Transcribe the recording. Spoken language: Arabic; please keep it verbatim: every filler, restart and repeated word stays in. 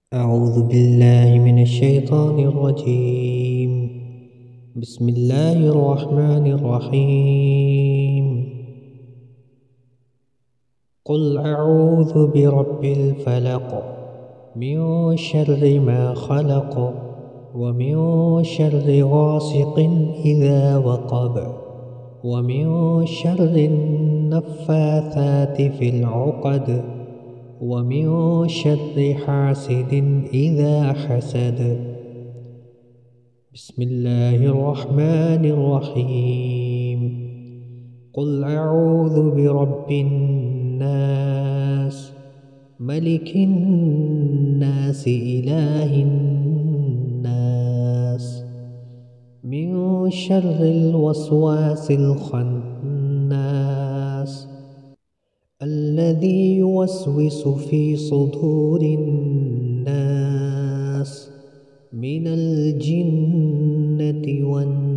أعوذ بالله من الشيطان الرجيم. بسم الله الرحمن الرحيم. قل أعوذ برب الفلق من شر ما خلق ومن شر غاسق إذا وقب ومن شر النفاثات في العقد ومن شر حاسد إذا حسد. بسم الله الرحمن الرحيم. قل أعوذ برب الناس ملك الناس إله الناس من شر الوسواس الخناس الذي يوسوس في صدور الناس من الجنة والناس.